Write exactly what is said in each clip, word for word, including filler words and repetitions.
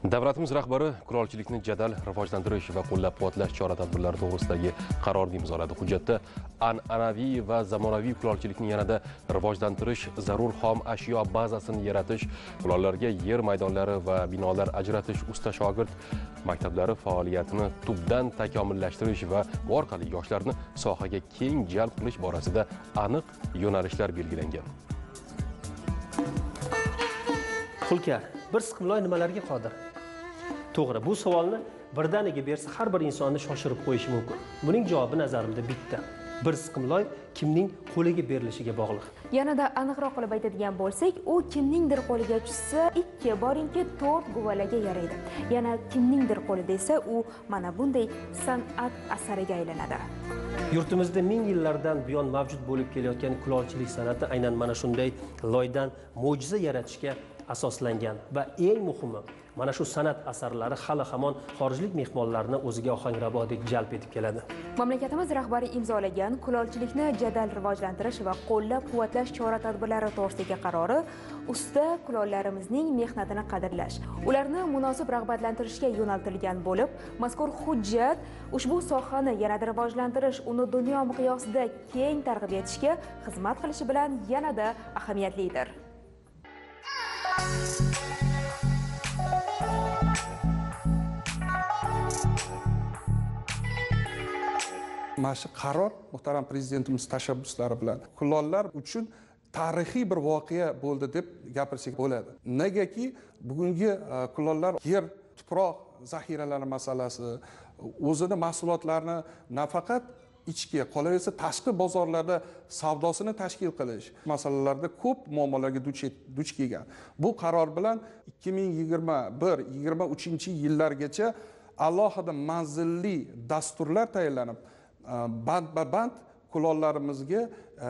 Davlatimiz rahbari kulolchilikni jadal rivojlantirish va qo'llab-quvvatlash chora-tadbirlari to'g'risidagi qarorni imzoladi. Hujjatda an'anaviy va zamonaviy kulolchilikni yanada rivojlantirish, zarur xom ashyo bazasini yaratish, kulollarga yer maydonlari va binolar ajratish, usta shogird maktablari faoliyatini tubdan takomillashtirish va bu orqali yoshlarni sohaga keng jalb qilish borasida aniq yo'nalishlar belgilangan. Hulkar, bir siqimloy nimalarga qodir? To'g'ri, bu savolni birdaniga bersa har bir insonni shoshirib qo'yishi mumkin. Buning javobi nazarimda bitta. Bir siqimloy kimning qo'liga berilishiga bog'liq. Yanada aniqroq qilib aytadigan bo'lsak, u kimningdir qo'liga tushsa, ikki boringki to'rt guvalaga yaraydi. Yana kimningdir qo'lida esa u mana bunday san'at asariga aylanadi. Yurtimizda ming yillardan buyon mavjud bo'lib kelayotgan kulolchilik san'ati aynan mana shunday loydan mo'jiza yaratishga asoslangan va eng muhimi mana shu san'at asarlari hali hamon xorijlik mehmonlarni o'ziga ohangrabodek jalb etib keladi. Mamlakatimiz rahbari imzolagan kulolchilikni jadal rivojlantirish va qo'llab-quvvatlash chora-tadbirlari to'g'risidagi qarori usta kulollarimizning mehnatini qadrlash, ularni munosib rag'batlantirishga yo'naltirilgan bo'lib, mazkur hujjat ushbu sohani yanada rivojlantirish, uni dunyo miqyosida keng targ'ib etishga xizmat qilishi bilan yanada ahamiyatlidir. Mana shu qaror muhtaram prezidentimiz tashabbuslari bilan kulollar uchun tarixiy bir voqea bo'ldi deb gapirsak bo'ladi. Negaki bugungi kulollar yer, tuproq zaxiralari masalasi, o'zini mahsulotlarini nafaqat ichki, qolaversa tashqi bozorlarda savdosini tashkil qilish masalalarida ko'p muammolarga duch kelgan. Bu qaror bilan ikki ming yigirma bir yigirma uchinchi yillargacha alohida manzilli dasturlar tayinlanib, band-band kulollarimizga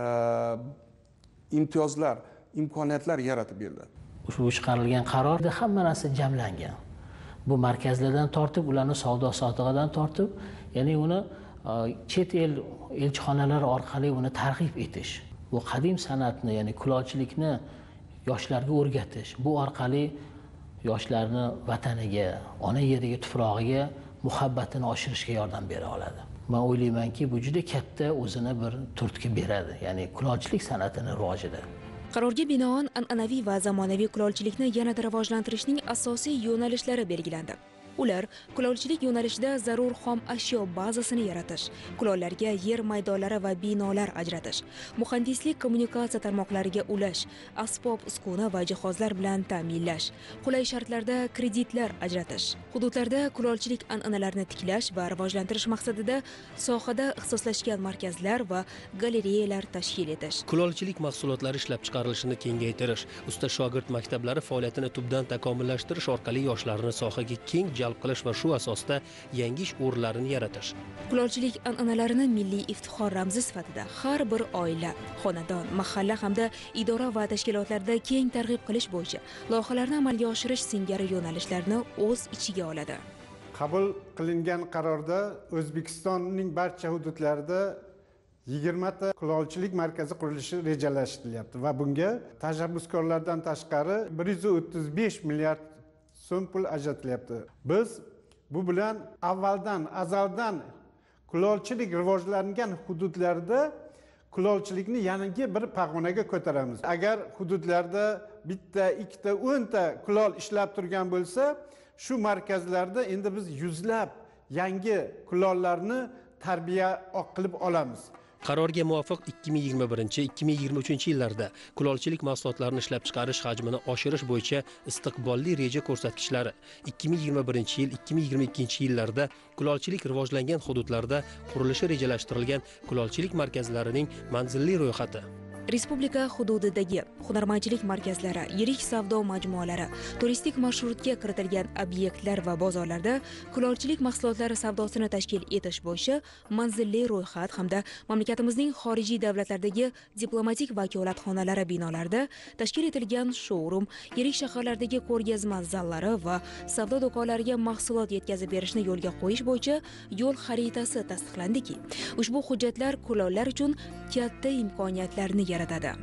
imtiyozlar, imkoniyatlar yaratib berdi. Ushbu chiqarilgan qarorda hamma narsa jamlangan. Bu markazlardan tortib, ularni savdo sotig'idan tortib, ya'ni uni chet el elchixonalari orqali uni targ'ib etish, bu qadim san'atni, ya'ni kulolchilikni yoshlarga o'rgatish, bu orqali yoshlarni vataniga, ona yeriga, tuprog'iga muhabbatini oshirishga yordam bera oladi. Men o'ylaymanki, bu juda katta o'zini bir turtki beradi, ya'ni kulolchilik san'atini rivojida. Qarorga binoan an'anaviy va zamonaviy kulolchilikni yanada rivojlantirishning asosiy yo'nalishlari belgilandi. Ular kulolchilik yo'nalishida zarur xom ashyo bazasini yaratish, kulollarga yer maydonlari va binolar ajratish, muhandislik kommunikatsiya tarmoqlariga ulash, asbob uskuna va jihozlar bilan ta'minlash, qulay shartlarda kreditlar ajratish, hududlarda kulolchilik an'analarini tiklash va rivojlantirish maqsadida sohada ixtisoslashgan markazlar va galereyalar tashkil etish, kulolchilik mahsulotlari ishlab chiqarilishini kengaytirish, usta shogird maktablari faoliyatini tubdan takomillashtirish orqali yoshlarni sohaga keng jalb qilish va shu asosda yangi ish o'rinlarini yaratish. Kulolchilik an'analarini milliy iftixor ramzi sifatida har bir oila, xonadon, mahalla hamda idora va tashkilotlarda keng targ'ib qilish bo'yicha loyihalarni amalga oshirish singari yo'nalishlarni o'z ichiga oladi. Qabul qilingan qarorda O'zbekistonning barcha hududlarida yigirma ta kulolchilik markazi qurilishi rejalashtiryapti va bunga tashabbuskorlardan tashqari bir yuz o'ttiz besh milliard so'm pul ajratilyapti. Biz bu bilan avvaldan, azaldan kulolchilik rivojlangan hududlarda kulolchilikni yangi bir pog'onaga ko'taramiz. Agar hududlarda bitta, ikkita, o'nta kulol ishlab turgan bo'lsa, shu markazlarda endi biz yuzlab yangi kulollarni tarbiya qilib olamiz. Qarorga muvofiq ikki ming yigirma birinchi ikki ming yigirma uchinchi yillarda kulolchilik mahsulotlarini ishlab chiqarish hajmini oshirish bo'yicha istiqbolli reja ko'rsatkichlari, ikki ming yigirma birinchi yil ikki ming yigirma ikkinchi yillarda kulolchilik rivojlangan hududlarda qurilishi rejalashtirilgan kulolchilik markazlarining manzilli ro'yxati, Respublika hududidagi hunarmandchilik markazlari, yirik savdo majmualari, turistik marshrutga kiritilgan obyektlar va bozorlarda kulolchilik mahsulotlari savdosini tashkil etish bo'yicha manzilli ro'yxat hamda mamlakatimizning xorijiy davlatlardagi diplomatik vakolatxonalari binolarida tashkil etilgan showroom, yirik shaharlardagi ko'rgazma zallari va savdo do'konlariga mahsulot yetkazib berishni yo'lga qo'yish bo'yicha yo'l xaritasi tasdiqlandiki, ushbu hujjatlar kulollar uchun katta imkoniyatlarni yaratadi.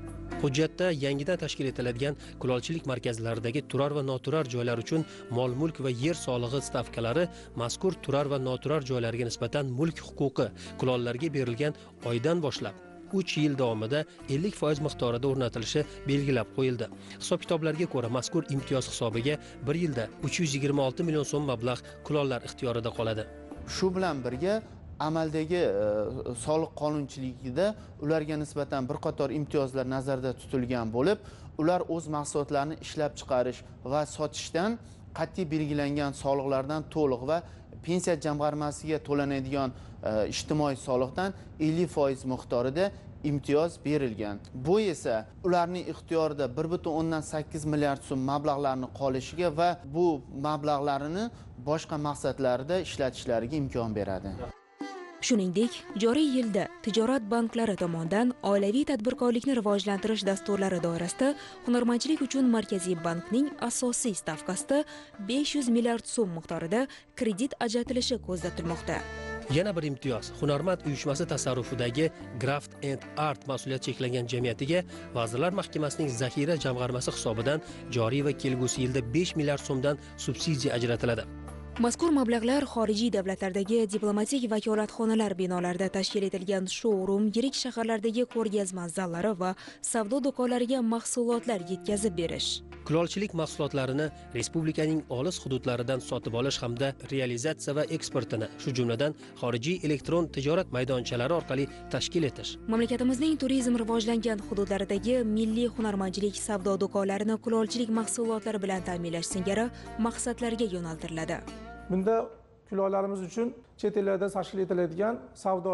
Hujjatda yangidan tashkil etiladigan kulolchilik markazlaridagi turar va noturar joylar uchun mol-mulk va yer solig'i stavkalari mazkur turar va noturar joylarga nisbatan mulk huquqi kulollarga berilgan oydan boshlab uch yil davomida ellik foiz miqdorida o'rnatilishi belgilab qo'yildi. Hisob-kitoblarga ko'ra, mazkur imtiyoz hisobiga bir yilda uch yuz yigirma olti million so'm mablag' kulollar ixtiyorida qoladi. Shu bilan birga amaldagi e, soliq qonunchiligida ularga nisbatan bir qator imtiyozlar nazarda tutilgan bo'lib, ular o'z mahsulotlarini ishlab chiqarish va sotishdan qat'iy belgilangan soliqlardan to'liq va pensiya jamg'armasiga to'lanadigan e, ijtimoiy soliqdan ellik foiz miqdorida imtiyoz berilgan. Bu esa ularning ixtiyorida bir butun o'ndan sakkiz milliard so'm mablag'larni qolishiga va bu mablag'larini boshqa maqsadlarda ishlatishlariga imkon beradi. Shuningdek, joriy yilda tijorat banklari tomonidan oilaviy tadbirkorlikni rivojlantirish dasturlari doirasida Hunarmandchilik uchun Markaziy bankning asosiy stavkasida besh yuz milliard so'm miqdorida kredit ajratilishi ko'zda tutilmoqda. Yana bir imtiyoz Hunarmand uyushmasi tasarrufidagi Graft and Art mas'uliyati cheklangan jamiyatiga Vazirlar Mahkamasining zaxira jamg'armasi hisobidan joriy va kelgusi yilda besh milliard so'mdan subsidiya ajratiladi. Mazkur mablag'lar xorijiy davlatlardagi diplomatik vakolatxonalar binolarida tashkil etilgan showroom, yirik shaharlardagi ko'rgazma zallari va savdo do'konlariga mahsulotlar yetkazib berish, kulolchilik mahsulotlarini respublikaning olis hududlaridan sotib olish hamda realizatsiya va eksportini, shu jumladan xorijiy elektron tijorat maydonchalari orqali tashkil etish, mamlakatimizning turizm rivojlangan hududlaridagi milliy hunarmandchilik savdo do'konlarini kulolchilik mahsulotlari bilan ta'minlash singari maqsadlarga yo'naltiriladi. Bunda kulollarimiz uchun chet ellarda tashkil etiladigan savdo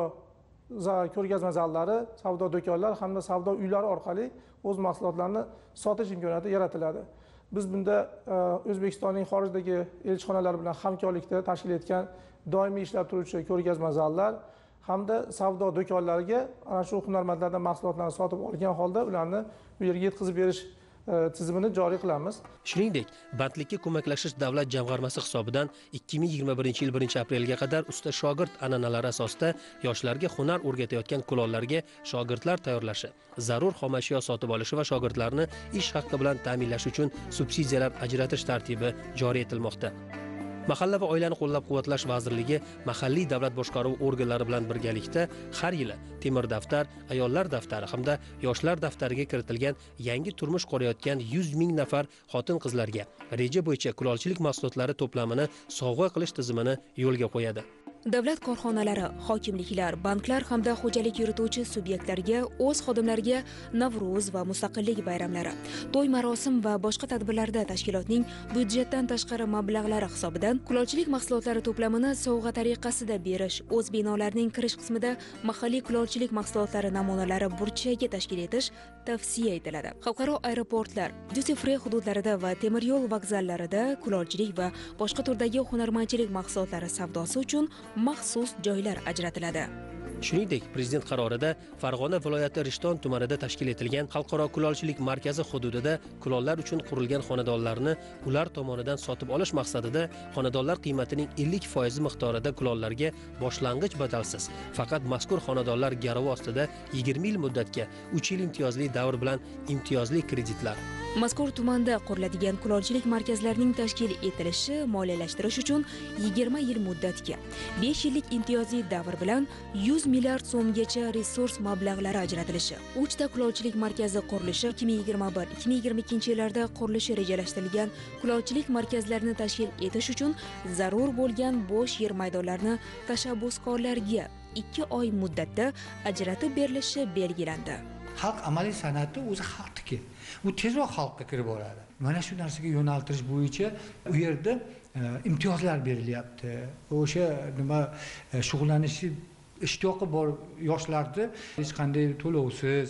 ko'rgazma zallari, savdo do'konlar hamda savdo uylari orqali o'z mahsulotlarini sotish imkoniyati yaratiladi. Biz bunda O'zbekistonning xorijdagi elchixonalari bilan hamkorlikda tashkil etgan doimiy ishlab turuvchi ko'rgazma zallar hamda savdo do'konlariga ana shu hunarmandlardan mahsulotlarni sotib olgan holda ularni bu yerga yetkazib berish tizimini joriy qilamiz. Shuningdek, bandlikka ko'maklashish davlat jamg'armasi hisobidan ikki ming yigirma birinchi yil birinchi aprelga qadar usta shogird an'analari asosida yoshlarga hunar o'rgatayotgan kulollarga shogirdlar tayyorlashi, zarur xomashyo sotib olishi va shogirdlarni ish haqqi bilan ta'minlash uchun subsidiyalar ajratish tartibi joriy etilmoqda. Mahalla va oilani qo'llab-quvvatlash vazirligi mahalliy davlat boshqaruvi organlari bilan birgalikda har yili temir daftar, ayollar daftari hamda yoshlar daftariga kiritilgan yangi turmush qurayotgan yuz ming nafar xotin-qizlarga reja bo'yicha kulolchilik mahsulotlari to'plamini sovg'a qilish tizimini yo'lga qo'yadi. Davlat korxonalari, hokimliklar, banklar hamda xo'jalik yurituvchi subyektlarga o'z xodimlariga Navro'z va Mustaqillik bayramlari, to'y marosim va boshqa tadbirlarda tashkilotning byudjetdan tashqari mablag'lari hisobidan kulolchilik mahsulotlari to'plamini sovg'a tariqasida berish, o'z binolarining kirish qismida mahalliy kulolchilik mahsulotlari namunalari burchagi tashkil etish tavsiya etiladi. Xalqaro aeroportlar, duty free hududlarida va temir yo'l vokzallarida kulolchilik va boshqa turdagi hunarmandchilik mahsulotlari savdosi uchun maxsus joylar ajratiladi. Shuningdek, prezident qarorida Farg'ona viloyati Rishton tumanida tashkil etilgan xalqaro kulolchilik markazi hududida kulollar uchun qurilgan xonadonlarni ular tomonidan sotib olish maqsadida xonadonlar qiymatining ellik foiz miqdorida kulollarga boshlang'ich badalsiz, faqat mazkur xonadonlar garovi ostida yigirma yil muddatga uch yil imtiyozli davr bilan imtiyozli kreditlar. Mazkur tumanda quriladigan kulolchilik markazlarining tashkil etilishi moliyalashtirish uchun yigirma yil muddatga besh yillik imtiyozli davr bilan yuz milliard so'mgacha resurs mablag'lari ajratilishi, uchta kulolchilik markazi qurilishi, ikki ming yigirma bir ikki ming yigirma ikkinchi yillarda qurilishi rejalashtirilgan kulolchilik markazlarini tashkil etish uchun zarur bo'lgan bo'sh yer maydonlarini tashabbuskorlarga ikki oy muddatda ajratib berilishi belgilandi. Xalq amaliy san'ati o'zi xalqniki. U tezroq xalqqa kirib boradi. Mana shu narsaga yo'naltirish bo'yicha u yerda imtiyozlar berilyapti. O'sha nima shug'ullanishi ishtiyoqi bor yoshlarni hech qanday to'lovsiz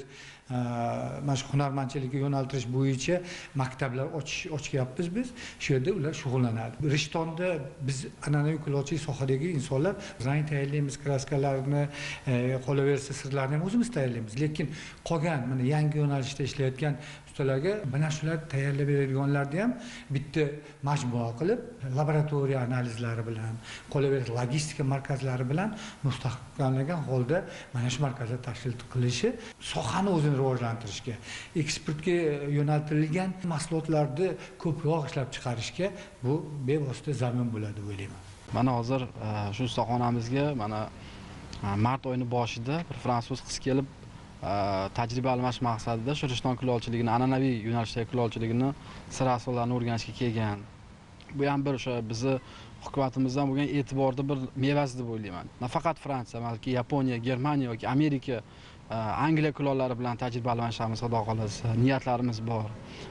mana shu hunarmandchilikka yo'naltirish bo'yicha maktablar ochish ochyapmiz biz. Shu yerda ular shug'ullanadi. Rishtonda biz an'anaviy kulolchilik sohadagi insonlar rang tayyorlaymiz, kraskalarni, qolaversa sirlarni ham o'zimiz tayyorlaymiz. Lekin qolgan mana yangi yo'nalishda ishlayotgan ustalarga mana shular tayyorlab beradiganlarni ham bitta majmua qilib, laboratoriya analizlari bilan, qolaversa logistika markazlari bilan mustahkamlangan holda mana shu markazlar tashkil qilishi sohani o'zini rivojlantirishga, eksportga yo'naltirilgan mahsulotlarni ko'proq ishlab chiqarishga bu bevosita zamin bo'ladi deb o'ylayman. Mana hozir shu ustaxonamizga mana mart oyining boshida bir fransuz qiz kelib tajriba almashish maqsadida shu Rishton kulolchiligini, an'anaviy yo'nalishdagi kulolchiligini sir asrorlarini o'rganishga kelgan. Bu ham bir o'sha bizni hukumatimizdan bo'lgan e'tiborni bir mevasi deb o'ylayman. Nafaqat Fransiya, balki Yaponiya, Germaniya yoki Amerika, Angliya kulollari bilan tajriba almashamiz, xudo xolasa, niyatlarimiz bor.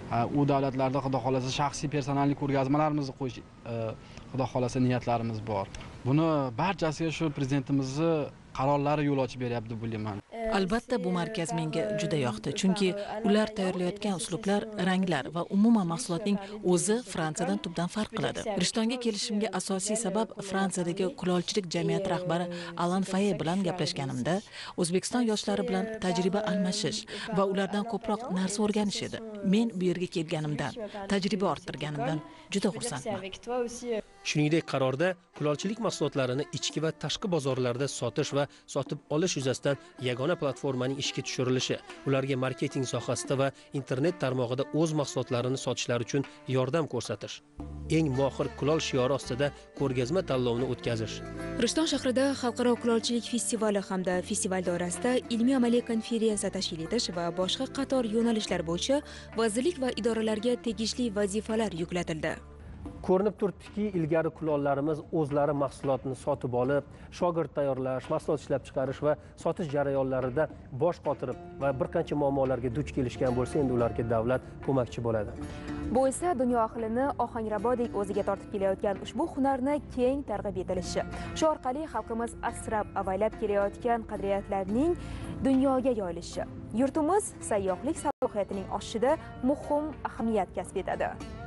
U davlatlarda xudo xolasa shaxsiy personallik ko'rgazmalarimizni qo'yish, xudo xolasa niyatlarimiz bor. Buni barchasiga shu prezidentimizning qarorlari yo'l ochib beryapti deb o'ylayman. Albatta bu markaz menga juda yoqdi, chunki ular tayyorlayotgan uslublar, ranglar va umuman mahsulotning o'zi Fransiyadan tubdan farq qiladi. Rishtonga kelishimga asosiy sabab Fransiyadagi kulolchilik jamiyati rahbari Alan Faye bilan gaplashganimda O'zbekiston yoshlari bilan tajriba almashish va ulardan ko'proq narsa o'rganish edi. Men bu yerga kelganimdan, tajriba orttirganimdan juda xursandman. Shuningdek, qarorda kulolchilik mahsulotlarini ichki va tashqi bozorlarda sotish va sotib olish yuzasidan yagona platformaning ishga tushirilishi, ularga marketing sohasida va internet tarmog'ida o'z mahsulotlarini sotishlari uchun yordam ko'rsatish, eng mohir kulol shiori ostida ko'rgazma tanlovini o'tkazish. Rishton shahrida xalqaro kulolchilik festivali hamda festival doirasida ilmiy-amaliy konferensiya tashkil etish va boshqa qator yo'nalishlar bo'yicha vazirlik va idoralarga tegishli vazifalar yuklatildi. Ko'rinib turibdiki, ilgari kulollarimiz o'zlari mahsulotni sotib olib, shogird tayyorlash, mahsulot ishlab chiqarish va sotish jarayonlarida bosh qotirib va bir qancha muammolarga duch kelishgan bo'lsa, endi ularga davlat ko'makchi bo'ladi. Bu esa dunyo ahlini ohangrabodek o'ziga tortib kelayotgan ushbu hunarni keng targ'ib etilishi. Shu orqali xalqimiz asrab avaylab kelayotgan qadriyatlarning dunyoga yoyilishi, yurtimiz sayyohlik salohiyatining oshishida muhim ahamiyat kasb etadi.